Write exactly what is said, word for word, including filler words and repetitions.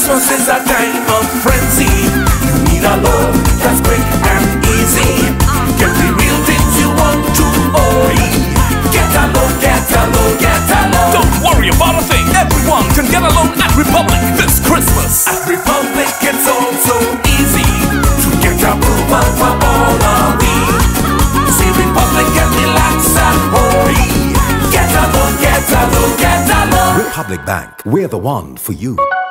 Christmas is a time of frenzy. You need a loan that's quick and easy. Get the real things you want to own. Get a loan, get a loan, get a loan. Don't worry about a thing. Everyone can get a loan at Republic this Christmas. At Republic it's also easy to get approval for all of we. See Republic and relax and hurry. Get a loan, get a loan, get a loan. Republic Bank, we're the one for you.